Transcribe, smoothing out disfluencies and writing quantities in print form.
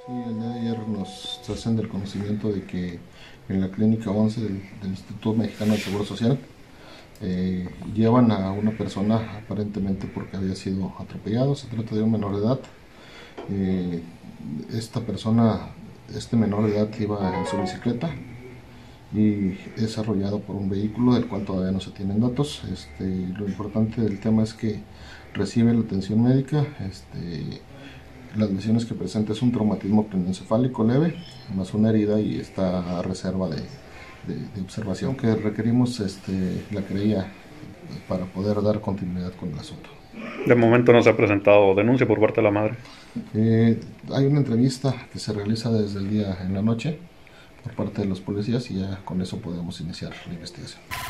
Sí, el día de ayer nos hacen del conocimiento de que en la clínica 11 del Instituto Mexicano del Seguro Social llevan a una persona aparentemente porque había sido atropellado. Se trata de un menor de edad. Eh, Esta persona, este menor de edad, iba en su bicicleta y es arrollado por un vehículo del cual todavía no se tienen datos. Lo importante del tema es que recibe la atención médica. Las lesiones que presenta es un traumatismo craneoencefálico leve, más una herida, y está a reserva de observación que requerimos la querella para poder dar continuidad con el asunto. De momento no se ha presentado denuncia por parte de la madre. Hay una entrevista que se realiza desde el día en la noche por parte de los policías y ya con eso podemos iniciar la investigación.